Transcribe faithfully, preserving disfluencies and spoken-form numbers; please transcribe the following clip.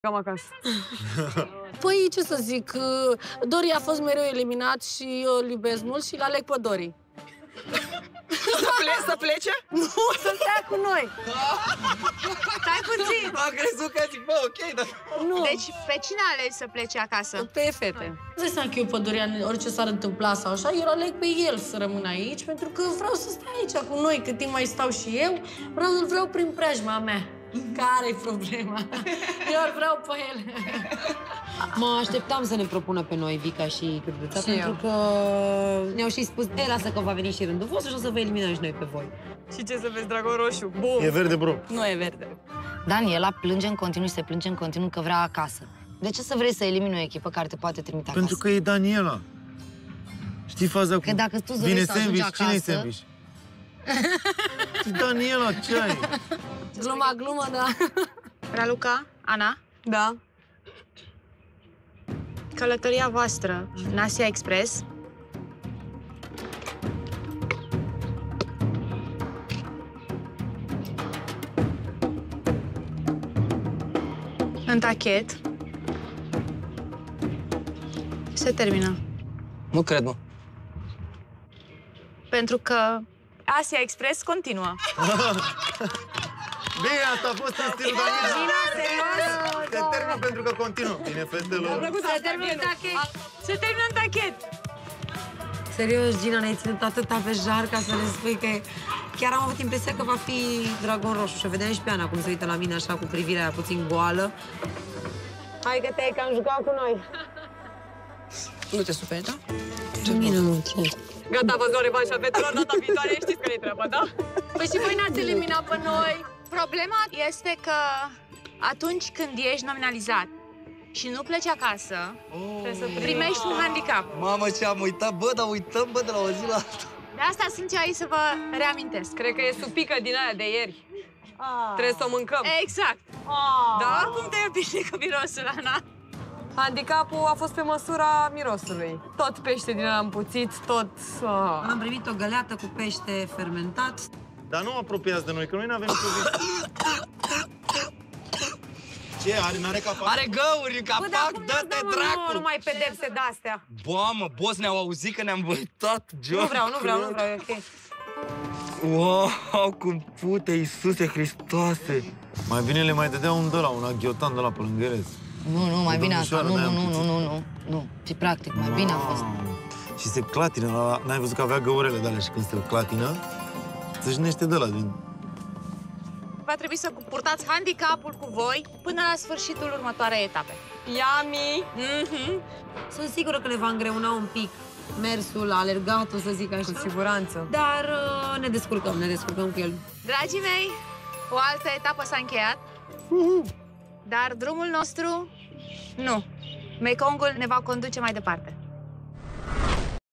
Cam acasă. Păi, ce să zic, Dori a fost mereu eliminat și eu îl iubesc mult și l-aleg pe Dori. Să, ple să plece? Nu, să stea cu noi. Stai puțin. Am crezut că zic, bă, ok, dar... Nu. Deci, pe cine alegi să plece acasă? Pe fete. Nu zic că eu pe Dorian, orice s-ar întâmpla sau așa, eu aleg pe el să rămână aici, pentru că vreau să stea aici cu noi, cât timp mai stau și eu, vreau să-l vreau prin preajma mea. Care-i problema? Eu îl vreau pe el. Mă așteptam să ne propună pe noi Vica și Cârduța, și pentru eu. că ne-au și spus, e, lasă că va veni și rândul vostru și o să vă eliminăm și noi pe voi. Și ce să vezi, dragon roșu? Bun. E verde, bro. Nu e verde. Daniela plânge în continuu și se plânge în continuu că vrea acasă. De ce să vrei să elimini o echipă care te poate trimite acasă? Pentru că e Daniela. Știi faza cu... Că dacă tu vine dorești să ajungi sandwich, cine-i acasă... sandwich? Daniela, ce ai? Gluma, glumă, da. Raluca, Ana, Da. călătoria voastră în Asia Express în tachet se termină. Nu cred, mă. Pentru că Asia Express continuă. Bine, asta a fost în stilul Daniela. Se termină pentru că continuă. Bine, fetelor. Se termină tachet. Se termină în tachet. Serios, Gina, ne-ai ținut atâta pe jar ca să ne spui că chiar am avut impresia că va fi dragon roșu și o vedeam și pe Ana cum se uită la mine așa cu privirea aia puțin goală. Hai că te-ai cam jucat cu noi. Nu te superi, da? Bine, mă, ce? Gata, vă zor revanșa fetelor, data viitoare știți care e treaba, da? Păi și voi n-ați eliminat pe noi. Problema este că atunci când ești nominalizat și nu pleci acasă, Oh. primești un handicap. Mamă, ce am uitat, bă, dar uităm, bă, de la o zi la alta. De asta sunt eu aici să vă reamintesc. Cred că e supică din aia de ieri. Trebuie să o mâncăm. Exact. Da? Cum te obișnui cu mirosul, Ana? Handicapul a fost pe măsura mirosului. Tot pește din ăla împuțit, tot... Ah. Am primit o găleată cu pește fermentat. Dar nu apropiați de noi, că noi n-avem nicio vizită. Ce? Are, n-are capac? Are găuri în capac, dă-te dracu! Nu mai pedepse de-astea. Bă, mă, boss, ne-au auzit că ne-am băitat, joc. Nu vreau, nu vreau, nu vreau, e ok. Wow, cum pute, Iisuse Hristoase! Mai bine le mai dădea un de la un aghiotan de la pe lângă ele. Nu, nu, mai O bine asta. Nu, domnișoară nu, de-aia nu, nu, nu, nu. Nu, și practic, mai bine a fost. Și se clatină la... N-ai văzut că avea găurele de alea și când se clatină, se jnește de la din... Va trebui să purtați handicapul cu voi până la sfârșitul următoarei etape. Yummy! Mhm. Sunt sigură că ne va îngreuna un pic mersul, alergatul, să zic așa. Cu siguranță. Dar uh, ne descurcăm, ne descurcăm cu el. Dragii mei, o altă etapă s-a încheiat, dar drumul nostru, nu. Mekongul ne va conduce mai departe.